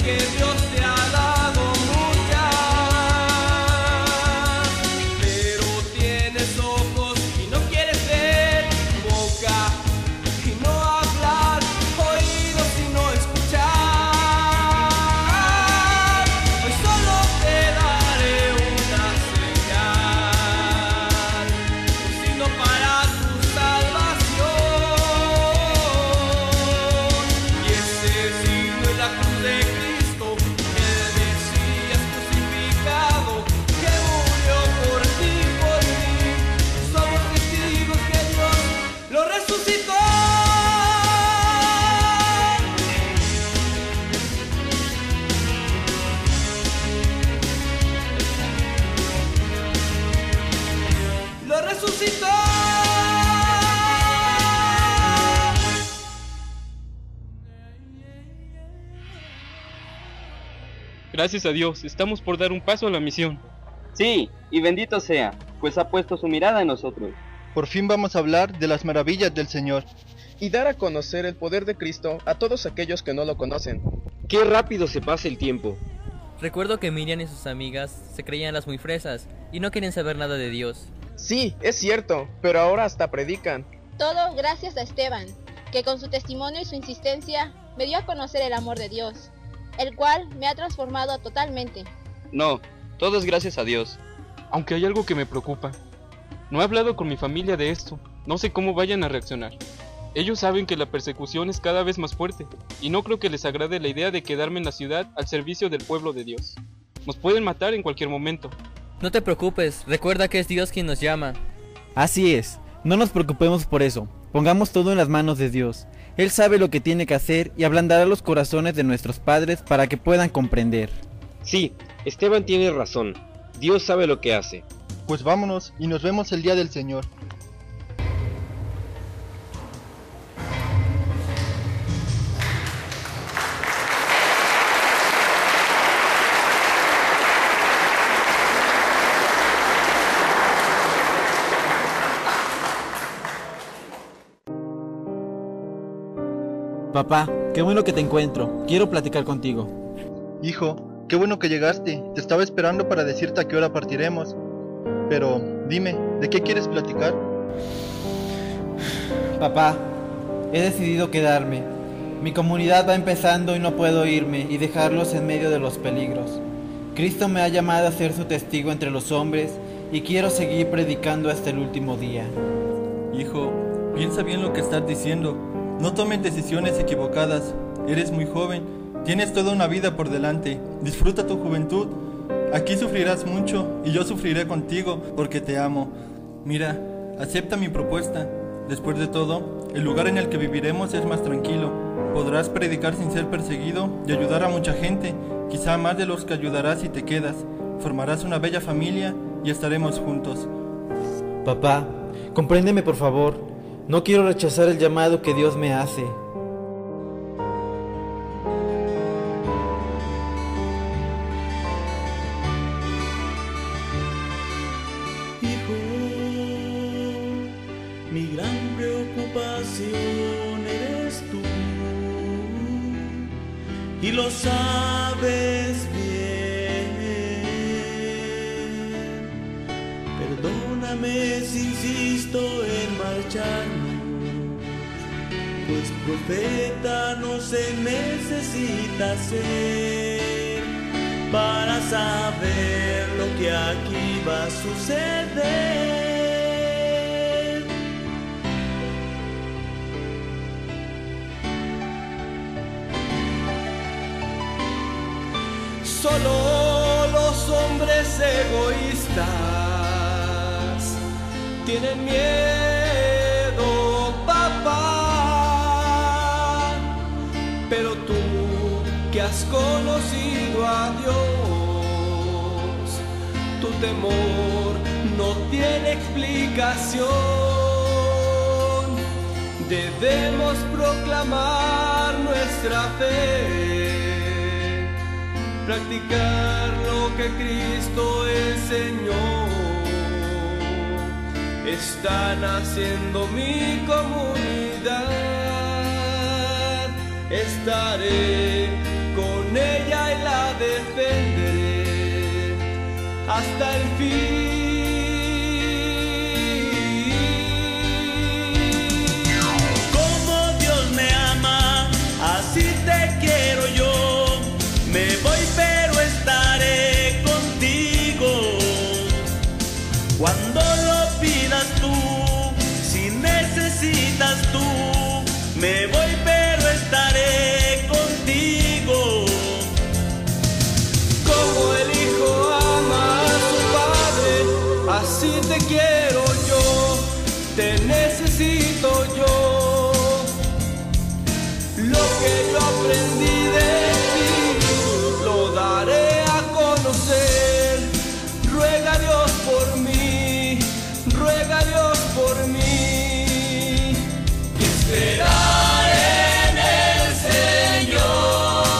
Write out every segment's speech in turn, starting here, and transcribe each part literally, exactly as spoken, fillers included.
que Dios te ha dado muchas, pero tienes ojos y no quieres ver, boca y no hablar, oídos y no escuchar. Hoy solo te daré una señal, un signo para tu salvación, y ese signo es la cruz de Cristo, el Mesías crucificado, que murió por ti y por mí. Somos testigos que Dios lo resucitó. Lo resucitó. Gracias a Dios, estamos por dar un paso a la misión. Sí, y bendito sea, pues ha puesto su mirada en nosotros. Por fin vamos a hablar de las maravillas del Señor y dar a conocer el poder de Cristo a todos aquellos que no lo conocen. ¡Qué rápido se pasa el tiempo! Recuerdo que Miriam y sus amigas se creían las muy fresas y no querían saber nada de Dios. Sí, es cierto, pero ahora hasta predican. Todo gracias a Esteban, que con su testimonio y su insistencia me dio a conocer el amor de Dios, el cual me ha transformado totalmente. No, todo es gracias a Dios. Aunque hay algo que me preocupa. No he hablado con mi familia de esto, no sé cómo vayan a reaccionar. Ellos saben que la persecución es cada vez más fuerte, y no creo que les agrade la idea de quedarme en la ciudad al servicio del pueblo de Dios. Nos pueden matar en cualquier momento. No te preocupes, recuerda que es Dios quien nos llama. Así es, no nos preocupemos por eso, pongamos todo en las manos de Dios. Él sabe lo que tiene que hacer y ablandará los corazones de nuestros padres para que puedan comprender. Sí, Esteban tiene razón, Dios sabe lo que hace. Pues vámonos y nos vemos el día del Señor. Papá, qué bueno que te encuentro, quiero platicar contigo. Hijo, qué bueno que llegaste, te estaba esperando para decirte a qué hora partiremos. Pero, dime, ¿de qué quieres platicar? Papá, he decidido quedarme. Mi comunidad va empezando y no puedo irme y dejarlos en medio de los peligros. Cristo me ha llamado a ser su testigo entre los hombres y quiero seguir predicando hasta el último día. Hijo, piensa bien lo que estás diciendo. No tomes decisiones equivocadas. Eres muy joven, tienes toda una vida por delante. Disfruta tu juventud. Aquí sufrirás mucho y yo sufriré contigo porque te amo. Mira, acepta mi propuesta. Después de todo, el lugar en el que viviremos es más tranquilo. Podrás predicar sin ser perseguido y ayudar a mucha gente, quizá más de los que ayudarás si te quedas. Formarás una bella familia y estaremos juntos. Papá, compréndeme por favor. No quiero rechazar el llamado que Dios me hace. Hijo, mi gran preocupación eres tú, y lo sabes bien. Perdóname si insisto en marcharnos, pues profeta no se necesita ser para saber lo que aquí va a suceder. Solo los hombres egoístas tienen miedo, papá, pero tú que has conocido a Dios, tu temor no tiene explicación. Debemos proclamar nuestra fe, practicar lo que Cristo enseñó. Está naciendo mi comunidad, estaré con ella hasta el fin. Como Dios me ama, así te quiero yo. Me voy pero estaré contigo. Cuando lo pidas tú, si necesitas tú, me voy pero estaré contigo. Como el hijo ama a su padre, así te quiero yo, te necesito yo. Lo que yo aprendí de ti, lo daré a conocer. Ruega a Dios por mí, ruega a Dios por mí. Y esperaré en el Señor.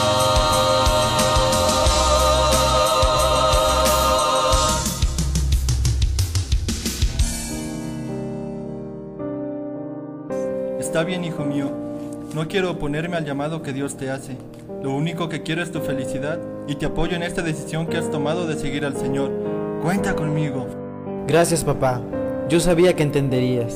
Está bien, hijo mío. No quiero oponerme al llamado que Dios te hace. Lo único que quiero es tu felicidad y te apoyo en esta decisión que has tomado de seguir al Señor. Cuenta conmigo. Gracias, papá. Yo sabía que entenderías.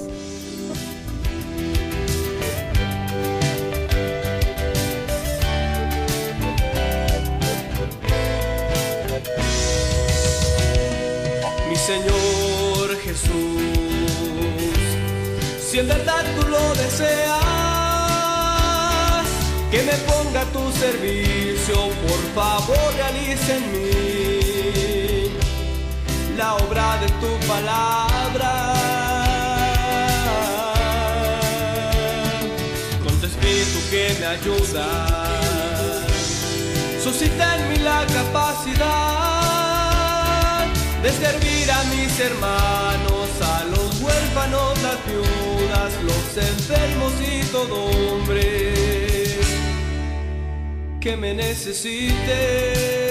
Mi Señor Jesús, si en verdad tú lo deseas, que me ponga a tu servicio, por favor realiza en mí la obra de tu palabra. Con tu espíritu que me ayuda, suscita en mí la capacidad de servir a mis hermanos, a los huérfanos, las viudas, los enfermos y todo hombre que me necesite.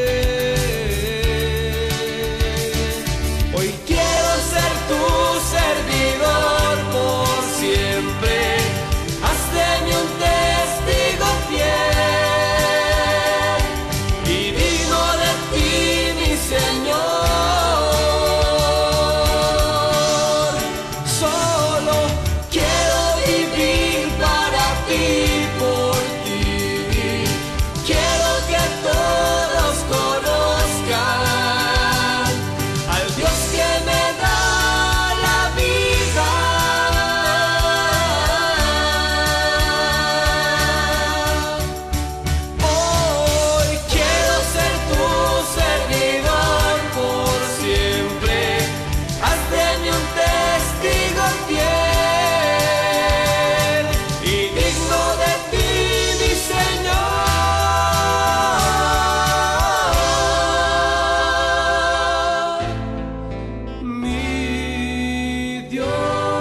Hoy quiero ser tu servidor por siempre. Haz de mí un testigo fiel y digno de ti, mi Señor. Solo quiero vivir para ti, por ti. Quiero que todos conozcan al Dios que me da la vida. Hoy quiero ser tu servidor por siempre. Haz de mí un testigo fiel y digno de ti, mi Señor. Mi Dios.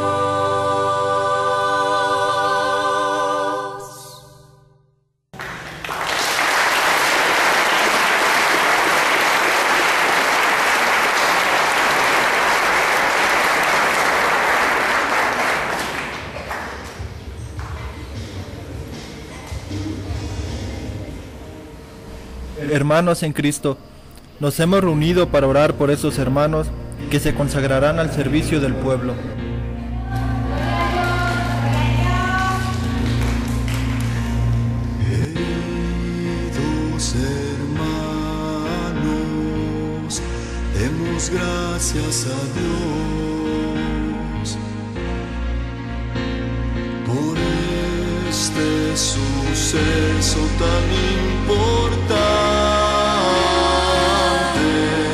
Hermanos en Cristo, nos hemos reunido para orar por esos hermanos que se consagrarán al servicio del pueblo. Queridos hermanos, demos gracias a Dios por este suceso tan importante.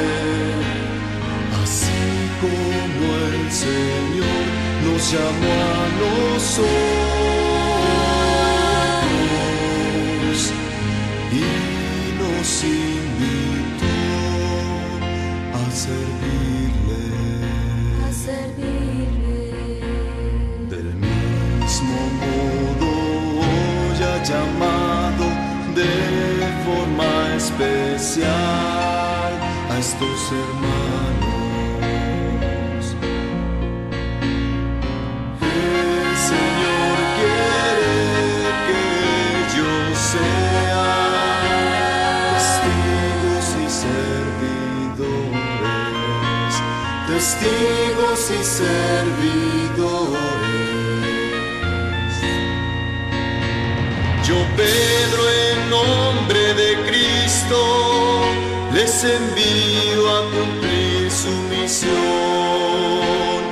Así como el Señor nos llamó a nosotros y nos invitó a servirle. A servirle. Del mismo modo hoy ha llamado de forma especial a estos hermanos. El Señor quiere que ellos sean testigos y servidores testigos y servidores. Yo, Pedro, en nombre de Cristo, les envío a cumplir su misión.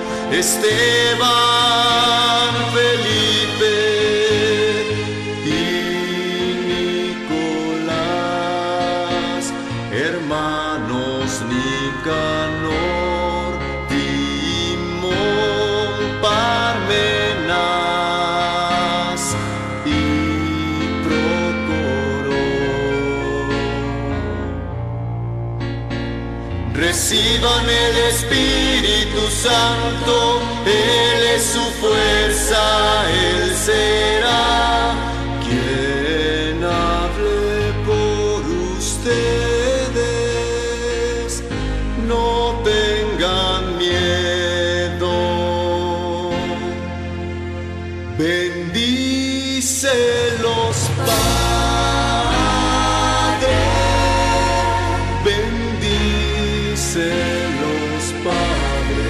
Esteban, Felipe y Nicolás, hermanos Nicanor, Timón, Parmenas y Procoro. Reciban el Espíritu Santo, Él es su fuerza, Él será quien hable por ustedes. No tengan miedo. Bendícelos, Padre. Bendícelos, Padre.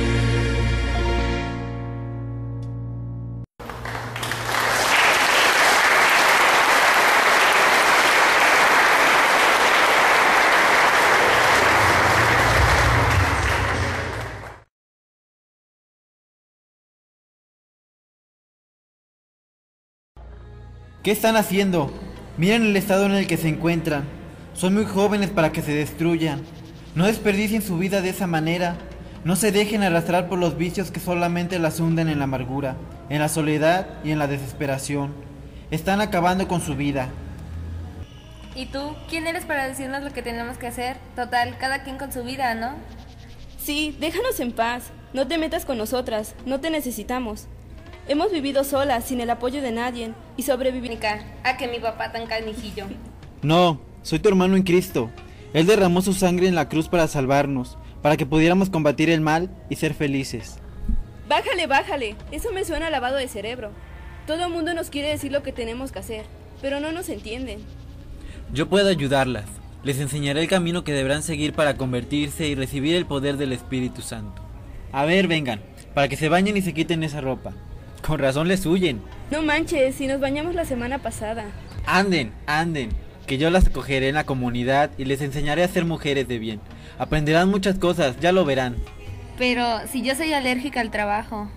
¿Qué están haciendo? Miren el estado en el que se encuentran. Son muy jóvenes para que se destruyan. No desperdicien su vida de esa manera. No se dejen arrastrar por los vicios que solamente las hunden en la amargura, en la soledad y en la desesperación. Están acabando con su vida. ¿Y tú? ¿Quién eres para decirnos lo que tenemos que hacer? Total, cada quien con su vida, ¿no? Sí, déjanos en paz. No te metas con nosotras. No te necesitamos. Hemos vivido solas, sin el apoyo de nadie, y sobrevivir. A que mi papá tan canijillo. No, soy tu hermano en Cristo. Él derramó su sangre en la cruz para salvarnos, para que pudiéramos combatir el mal y ser felices. Bájale, bájale. Eso me suena a lavado de cerebro. Todo el mundo nos quiere decir lo que tenemos que hacer, pero no nos entienden. Yo puedo ayudarlas. Les enseñaré el camino que deberán seguir para convertirse y recibir el poder del Espíritu Santo. A ver, vengan, para que se bañen y se quiten esa ropa. Con razón les huyen. No manches, si nos bañamos la semana pasada. Anden, anden, que yo las acogeré en la comunidad y les enseñaré a ser mujeres de bien. Aprenderán muchas cosas, ya lo verán. Pero si yo soy alérgica al trabajo.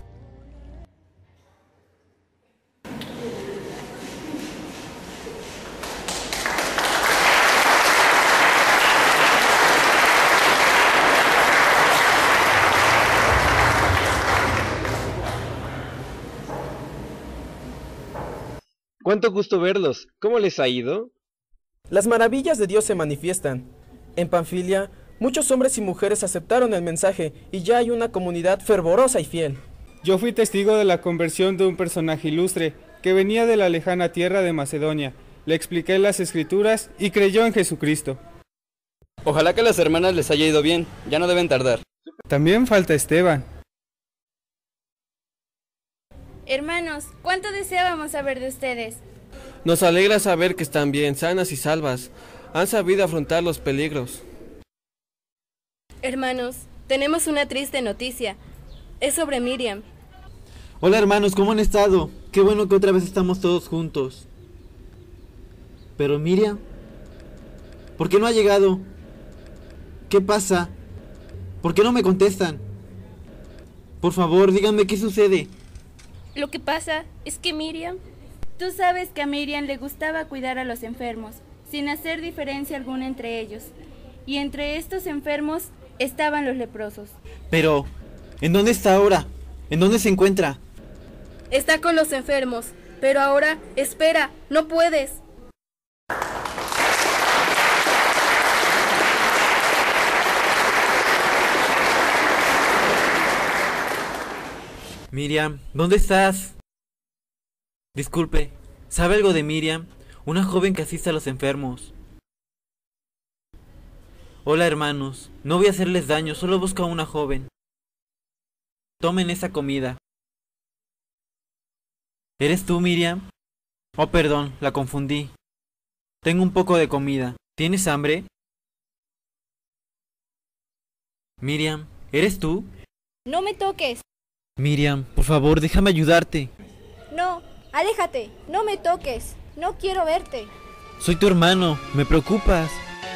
Cuánto gusto verlos. ¿Cómo les ha ido? Las maravillas de Dios se manifiestan. En Panfilia, muchos hombres y mujeres aceptaron el mensaje y ya hay una comunidad fervorosa y fiel. Yo fui testigo de la conversión de un personaje ilustre que venía de la lejana tierra de Macedonia. Le expliqué las escrituras y creyó en Jesucristo. Ojalá que a las hermanas les haya ido bien. Ya no deben tardar. También falta Esteban. Hermanos, ¿cuánto deseábamos saber de ustedes? Nos alegra saber que están bien, sanas y salvas. Han sabido afrontar los peligros. Hermanos, tenemos una triste noticia. Es sobre Miriam. Hola hermanos, ¿cómo han estado? Qué bueno que otra vez estamos todos juntos. Pero Miriam, ¿por qué no ha llegado? ¿Qué pasa? ¿Por qué no me contestan? Por favor, díganme qué sucede. Lo que pasa es que Miriam... Tú sabes que a Miriam le gustaba cuidar a los enfermos, sin hacer diferencia alguna entre ellos. Y entre estos enfermos estaban los leprosos. Pero, ¿en dónde está ahora? ¿En dónde se encuentra? Está con los enfermos, pero ahora, espera, no puedes. Miriam, ¿dónde estás? Disculpe, ¿sabe algo de Miriam? Una joven que asiste a los enfermos. Hola hermanos, no voy a hacerles daño, solo busco a una joven. Tomen esa comida. ¿Eres tú, Miriam? Oh, perdón, la confundí. Tengo un poco de comida. ¿Tienes hambre? Miriam, ¿Eres tú? No me toques. Miriam, por favor, déjame ayudarte. No, aléjate. No me toques. No quiero verte. Soy tu hermano, me preocupas.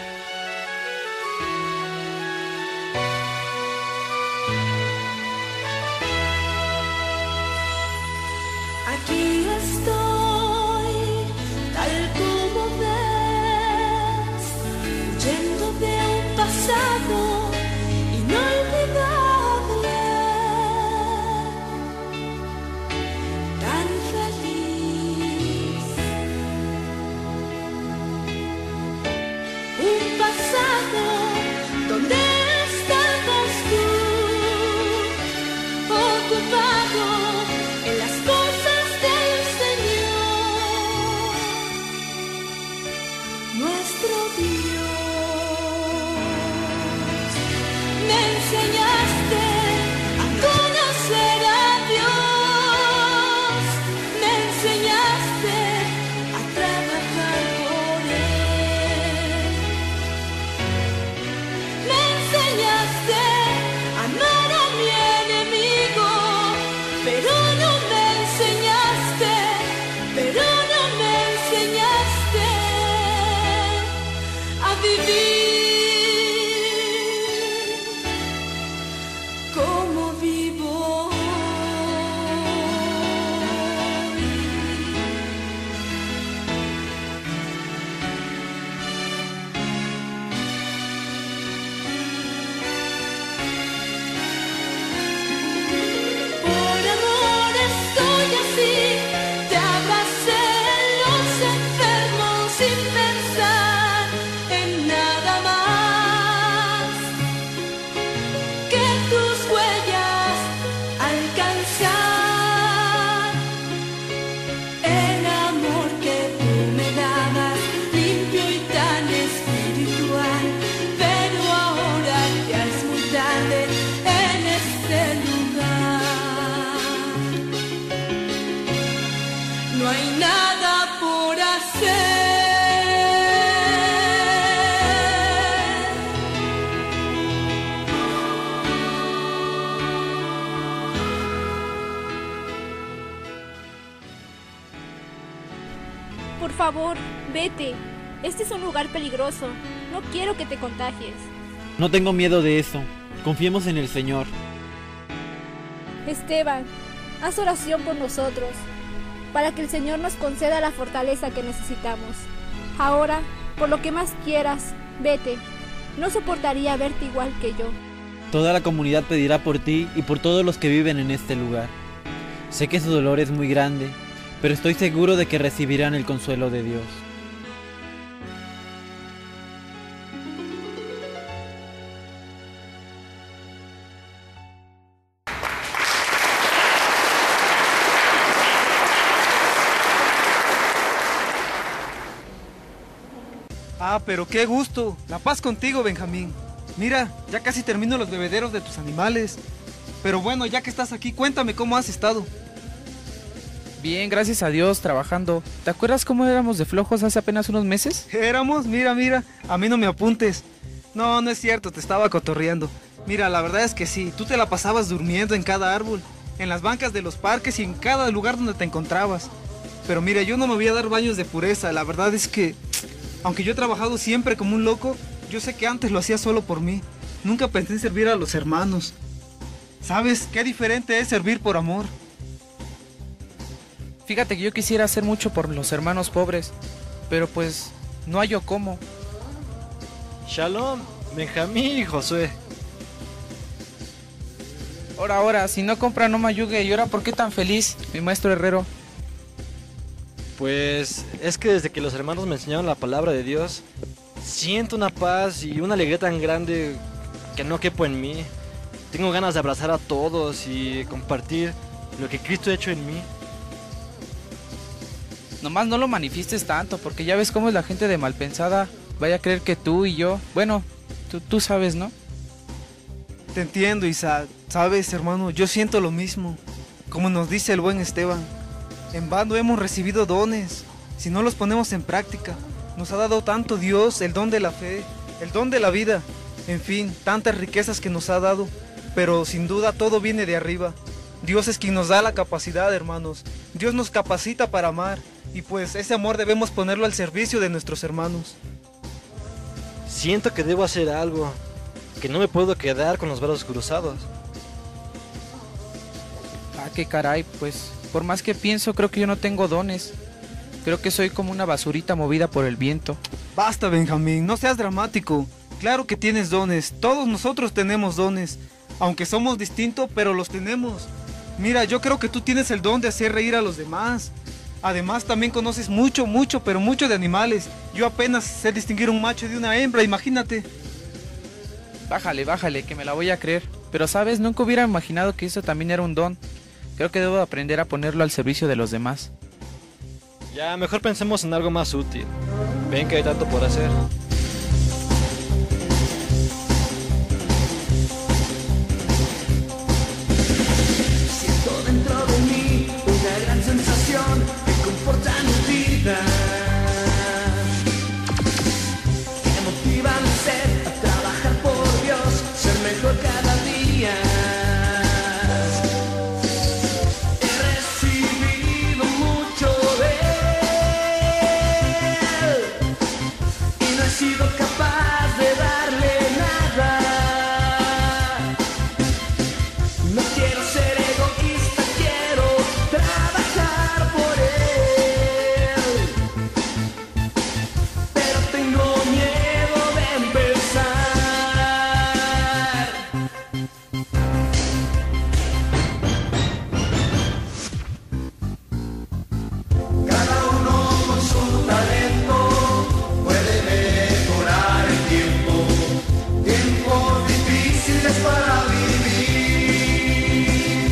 Aquí estoy, tal como ves, huyendo de un pasado inolvidable, tan feliz. Un pasado donde estabas tú, ocupado en las cosas del Señor, nuestro Dios. Me enseñaste a conocer a Dios, me enseñaste a trabajar por Él, me enseñaste a amar a mi enemigo, pero no me enseñaste, pero no me enseñaste a vivir como vivo hoy. Por amor estoy así, te abracé los enfermos sin pensar en nada más que tus huellas alcanzar. El amor que tú me dabas, limpio y tan espiritual, pero ahora ya es muy tarde en este lugar. No hay nada por hacer. Por favor, vete. Este es un lugar peligroso. No quiero que te contagies. No tengo miedo de eso. Confiemos en el Señor. Esteban, haz oración por nosotros, para que el Señor nos conceda la fortaleza que necesitamos. Ahora, por lo que más quieras, vete. No soportaría verte igual que yo. Toda la comunidad pedirá por ti y por todos los que viven en este lugar. Sé que su dolor es muy grande, pero estoy seguro de que recibirán el consuelo de Dios. Ah, pero qué gusto. La paz contigo, Benjamín. Mira, ya casi termino los bebederos de tus animales. Pero bueno, ya que estás aquí, cuéntame cómo has estado. Bien, gracias a Dios, trabajando. ¿Te acuerdas cómo éramos de flojos hace apenas unos meses? Éramos, mira, mira, a mí no me apuntes. No, no es cierto, te estaba cotorreando. Mira, la verdad es que sí, tú te la pasabas durmiendo en cada árbol, en las bancas de los parques y en cada lugar donde te encontrabas. Pero mira, yo no me voy a dar baños de pureza, la verdad es que, aunque yo he trabajado siempre como un loco, yo sé que antes lo hacía solo por mí. Nunca pensé en servir a los hermanos. ¿Sabes qué diferente es servir por amor? Fíjate que yo quisiera hacer mucho por los hermanos pobres, pero pues no hallo cómo. Shalom, Benjamín y Josué. Ahora, ahora, si no compra no me ayude. ¿Y ahora por qué tan feliz, mi maestro herrero? Pues es que desde que los hermanos me enseñaron la palabra de Dios, siento una paz y una alegría tan grande que no quepo en mí. Tengo ganas de abrazar a todos y compartir lo que Cristo ha hecho en mí. Nomás no lo manifiestes tanto, porque ya ves cómo es la gente de malpensada. Vaya a creer que tú y yo... Bueno, tú, tú sabes, ¿no? Te entiendo, Isaac. Sabes, hermano, yo siento lo mismo. Como nos dice el buen Esteban, en vano hemos recibido dones si no los ponemos en práctica. Nos ha dado tanto Dios, el don de la fe, el don de la vida, en fin, tantas riquezas que nos ha dado. pero sin duda todo viene de arriba. Dios es quien nos da la capacidad, hermanos. Dios nos capacita para amar, y pues ese amor debemos ponerlo al servicio de nuestros hermanos. Siento que debo hacer algo, que no me puedo quedar con los brazos cruzados. Ah, qué caray, pues, por más que pienso, creo que yo no tengo dones. Creo que soy como una basurita movida por el viento. Basta, Benjamín, no seas dramático. Claro que tienes dones, todos nosotros tenemos dones. Aunque somos distintos, pero los tenemos. Mira, yo creo que tú tienes el don de hacer reír a los demás. Además, también conoces mucho, mucho, pero mucho de animales. Yo apenas sé distinguir un macho de una hembra, imagínate. Bájale, bájale, que me la voy a creer. Pero sabes, nunca hubiera imaginado que eso también era un don. Creo que debo aprender a ponerlo al servicio de los demás. Ya, mejor pensemos en algo más útil. Ven que hay tanto por hacer. Siento dentro de mí una gran sensación que conforta mi vida, que motiva mi ser a trabajar por Dios, ser mejor cada día. He recibido mucho de Él y no he sido capaz de darle nada. No quiero ser egoísta, quiero trabajar por Él, pero tengo miedo de empezar. Cada uno con su talento puede mejorar el tiempo, tiempos difíciles para vivir.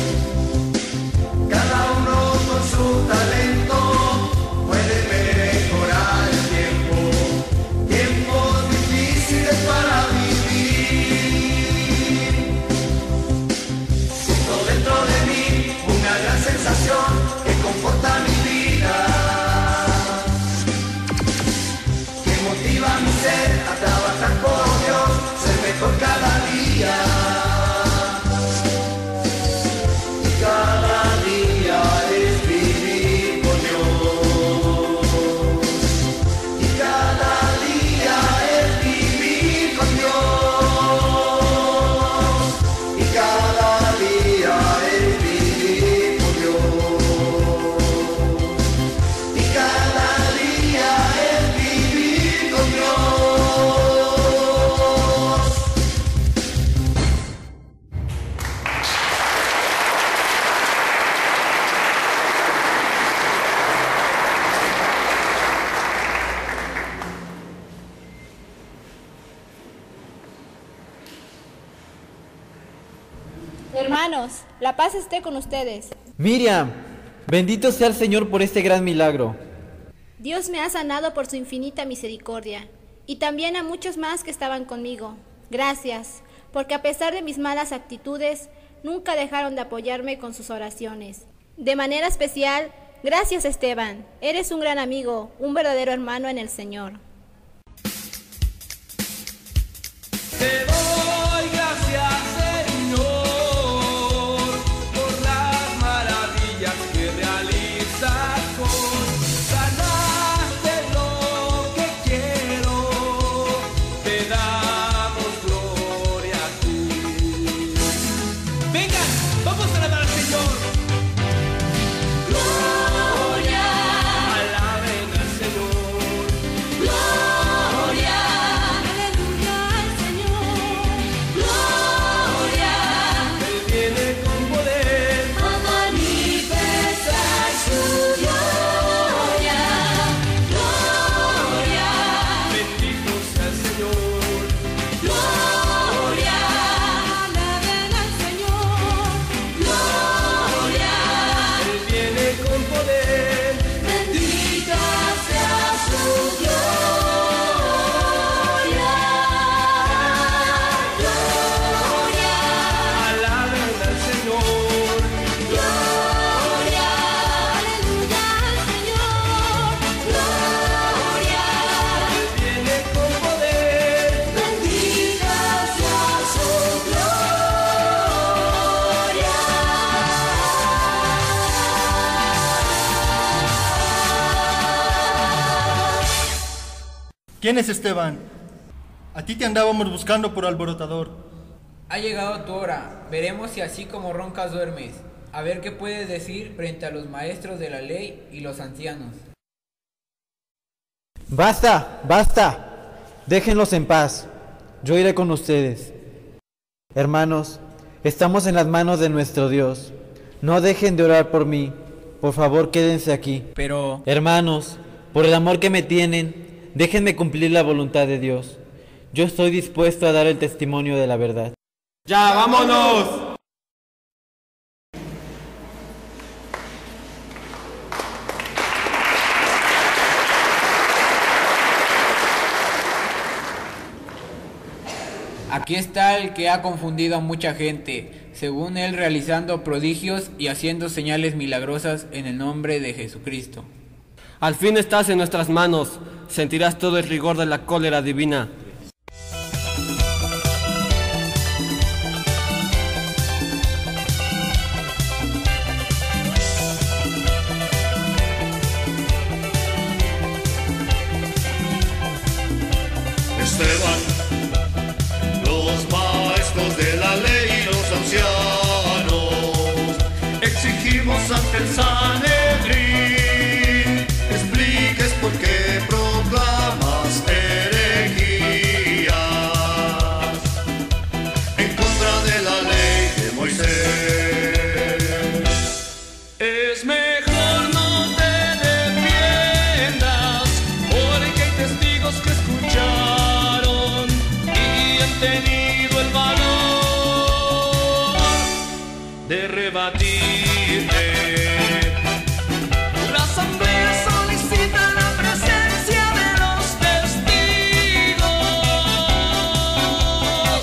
Cada uno con su talento puede mejorar el tiempo, tiempos difíciles para vivir. Siento dentro de mí una gran sensación que conforta mi vida, que motiva mi ser a trabajar por Dios, ser mejor cada día. Y cada día es vivir con Dios. Y cada día es vivir con Dios. Y cada día es vivir con Dios. Y cada día es vivir con Dios. Hermanos, la paz esté con ustedes. Miriam, bendito sea el Señor por este gran milagro. Dios me ha sanado por su infinita misericordia, y también a muchos más que estaban conmigo. Gracias, porque a pesar de mis malas actitudes, nunca dejaron de apoyarme con sus oraciones. De manera especial, gracias Esteban, eres un gran amigo, un verdadero hermano en el Señor. Te doy gracias, Señor, por las maravillas que realizas con sanaste lo que quiero. Te damos gloria a ti. Vengan, vamos a alabar al Señor. Gloria, alaben al Señor. Gloria. ¿Quién es Esteban? A ti te andábamos buscando por alborotador. Ha llegado tu hora. Veremos si así como roncas duermes. A ver qué puedes decir frente a los maestros de la ley y los ancianos. Basta, basta. Déjenlos en paz. Yo iré con ustedes. Hermanos, estamos en las manos de nuestro Dios. No dejen de orar por mí. Por favor, quédense aquí. Pero... Hermanos, por el amor que me tienen, déjenme cumplir la voluntad de Dios. Yo estoy dispuesto a dar el testimonio de la verdad. ¡Ya, vámonos! Aquí está el que ha confundido a mucha gente, según él realizando prodigios y haciendo señales milagrosas en el nombre de Jesucristo. Al fin estás en nuestras manos, sentirás todo el rigor de la cólera divina. Esteban, los maestros de la ley y los ancianos, exigimos ante el Sanedrín, expliques por qué proclamas herejías en contra de la ley de Moisés. Es mejor no te defiendas, porque hay testigos que escucharon y han tenido el valor de rebatirte. La asamblea solicita la presencia de los testigos.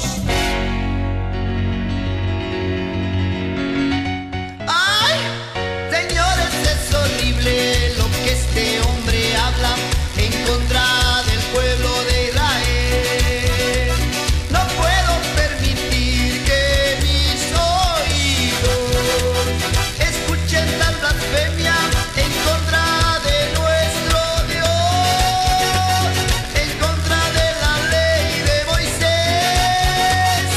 ¡Ay! Señores, es horrible lo que este hombre habla en contra del pueblo de Israel. No puedo permitir que mis oídos escuchen tal blasfemia en contra de nuestro Dios, en contra de la ley de Moisés.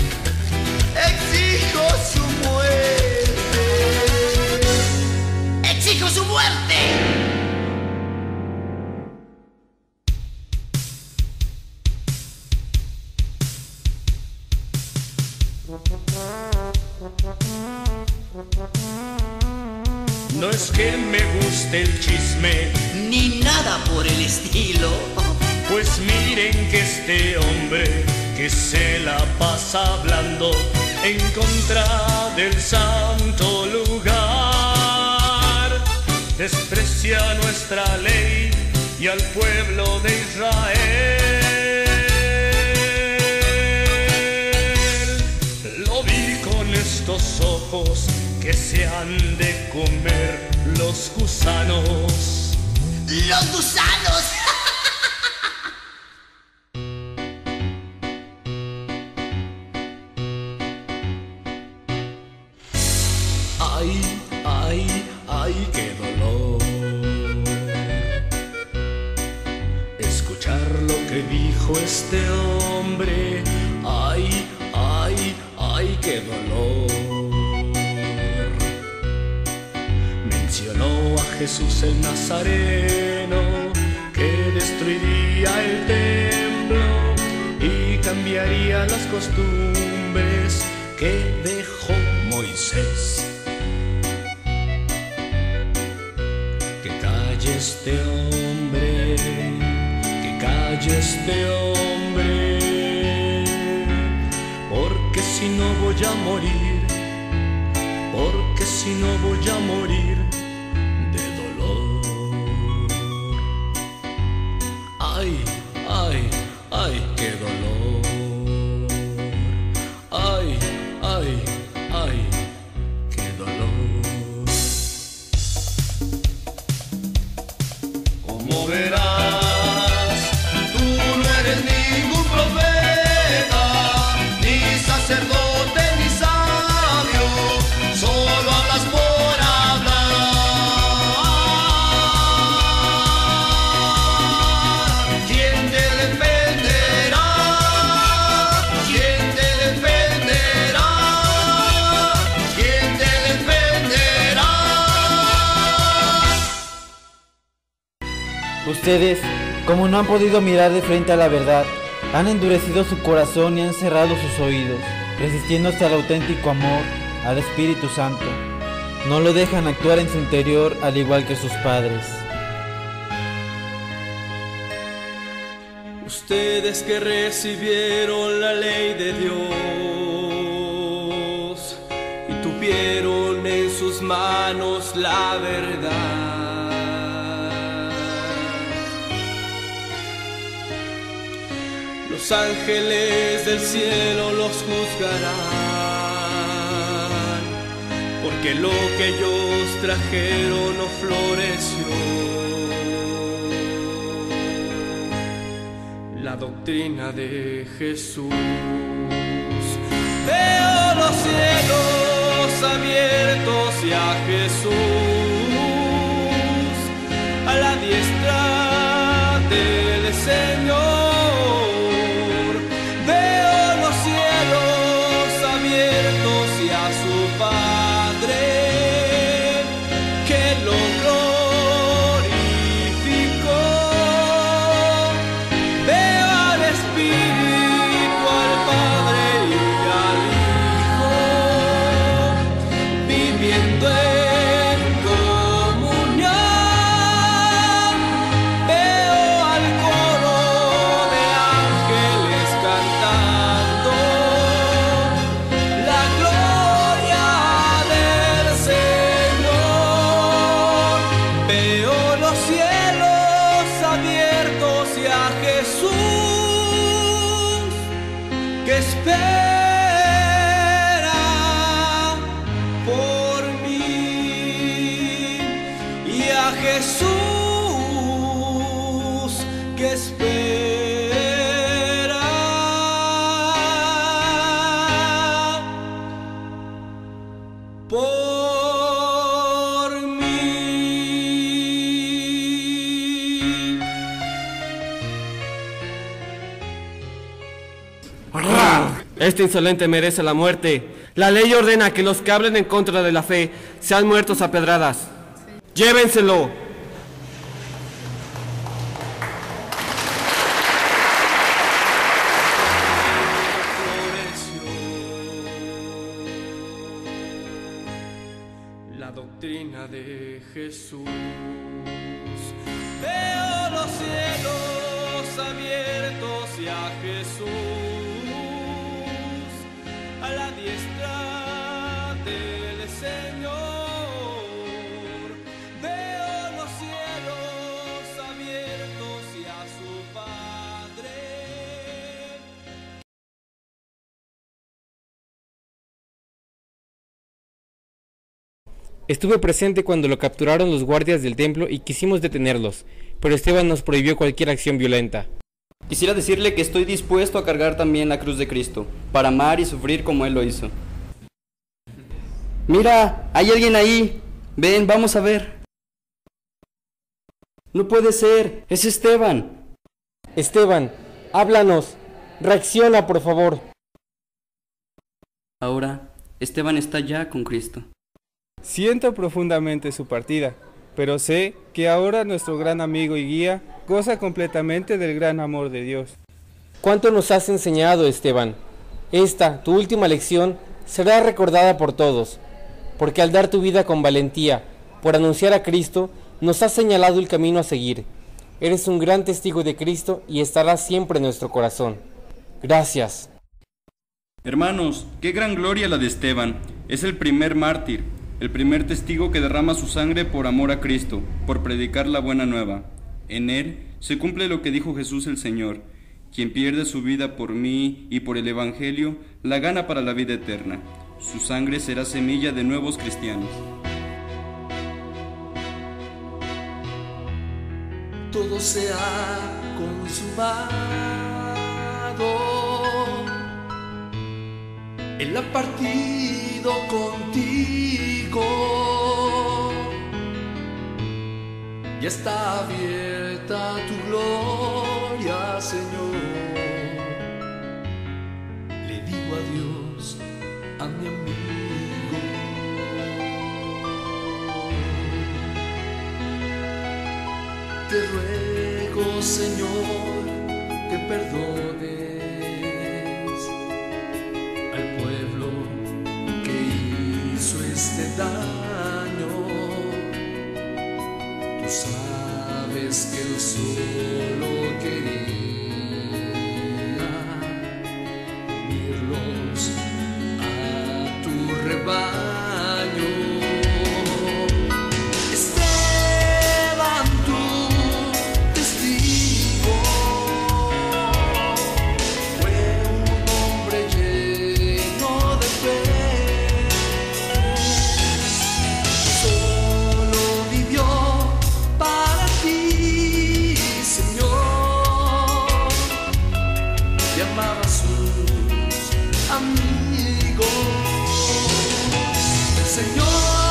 Exijo su muerte. ¡Exijo su muerte! No es que me guste el chisme, Ni nada por el estilo. pues miren que este hombre que se la pasa hablando en contra del santo lugar, desprecia nuestra ley y al pueblo de Israel. Lo vi con estos ojos que se han de comer los gusanos. ¡Los gusanos! Ay, ay, ay, qué dolor escuchar lo que dijo este hombre. Ay, ay, ay, qué dolor. Mencionó a Jesús el Nazareno, que destruiría el templo y cambiaría las costumbres que dejó Moisés. Que calle este hombre, que calle este hombre, porque si no voy a morir, porque si no voy a morir de dolor. Ay, ay, ay, qué dolor. Ay, ay, ay, qué dolor. Como verás, tú no eres ningún profeta, ni sacerdote, ni sabio, solo hablas por hablar. Ustedes, como no han podido mirar de frente a la verdad, han endurecido su corazón y han cerrado sus oídos, resistiéndose al auténtico amor, al Espíritu Santo. No lo dejan actuar en su interior al igual que sus padres. Ustedes que recibieron la ley de Dios y tuvieron en sus manos la verdad, los ángeles del cielo los juzgarán, porque lo que ellos trajeron no floreció. La doctrina de Jesús. Veo los cielos abiertos y a Jesús a la diestra del Señor. Veo los cielos abiertos y a su Padre que lo glorificó. Veo al Espíritu, al Padre y al Hijo viviendo en comunión. Veo al coro de ángeles cantando la gloria del Señor. Veo los cielos abiertos y a Jesús que espera por mí, y a Jesús que espera por mí. Este insolente merece la muerte. La ley ordena que los que hablen en contra de la fe sean muertos a pedradas. ¡Llévenselo! La doctrina de Jesús. Veo los cielos abiertos y a Jesús a la diestra del Señor. Veo los cielos abiertos y a su Padre. Estuve presente cuando lo capturaron los guardias del templo y quisimos detenerlos, pero Esteban nos prohibió cualquier acción violenta. Quisiera decirle que estoy dispuesto a cargar también la cruz de Cristo, para amar y sufrir como Él lo hizo. Mira, hay alguien ahí. Ven, vamos a ver. No puede ser, es Esteban. Esteban, háblanos. Reacciona, por favor. Ahora, Esteban está ya con Cristo. Siento profundamente su partida, pero sé que ahora nuestro gran amigo y guía goza completamente del gran amor de Dios. ¿Cuánto nos has enseñado, Esteban? Esta, tu última lección, será recordada por todos, porque al dar tu vida con valentía por anunciar a Cristo, nos has señalado el camino a seguir. Eres un gran testigo de Cristo y estarás siempre en nuestro corazón. Gracias. Hermanos, qué gran gloria la de Esteban. Es el primer mártir, el primer testigo que derrama su sangre por amor a Cristo, por predicar la buena nueva. En él se cumple lo que dijo Jesús el Señor: quien pierde su vida por mí y por el Evangelio, la gana para la vida eterna. Su sangre será semilla de nuevos cristianos. Todo se ha consumado. Él ha partido contigo. Ya está abierta tu gloria, Señor. Le digo adiós a mi amigo. Te ruego ruego, Señor, que perdones al pueblo que hizo este daño. Tú sabes que él solo quería unirlos a tu rebaño. Esteban, tu testigo, fue un hombre lleno de fe. Solo vivió para ti, Señor, y amaba a sus amigos. Señor,